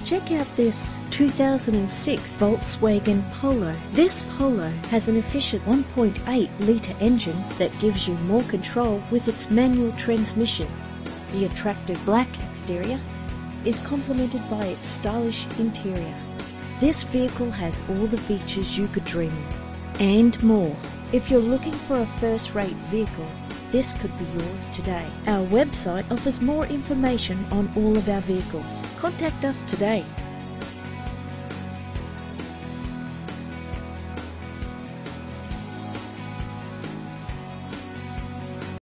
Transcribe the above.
Check out this 2006 Volkswagen Polo. This Polo has an efficient 1.8 litre engine that gives you more control with its manual transmission. The attractive black exterior is complemented by its stylish interior. This vehicle has all the features you could dream of, and more. If you're looking for a first-rate vehicle, this could be yours today. Our website offers more information on all of our vehicles. Contact us today.